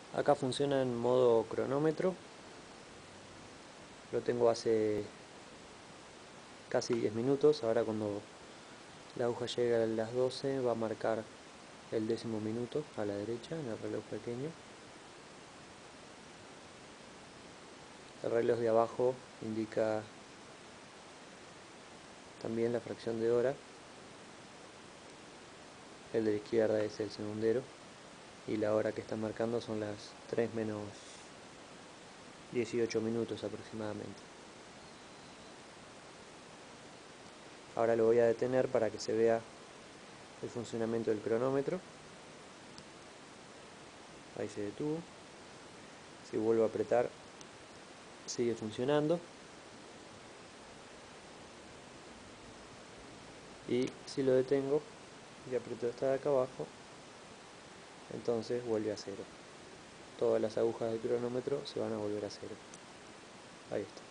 Acá funciona en modo cronómetro. Lo tengo hace casi 10 minutos. Ahora cuando la aguja llegue a las 12 va a marcar el 10º minuto a la derecha en el reloj pequeño. El reloj de abajo indica también la fracción de hora. El de la izquierda es el segundero. Y la hora que está marcando son las 3 menos 18 minutos aproximadamente. Ahora lo voy a detener para que se vea el funcionamiento del cronómetro. Ahí se detuvo. Si vuelvo a apretar, sigue funcionando. Y si lo detengo y aprieto esta de acá abajo, entonces vuelve a cero. Todas las agujas del cronómetro se van a volver a cero. Ahí está.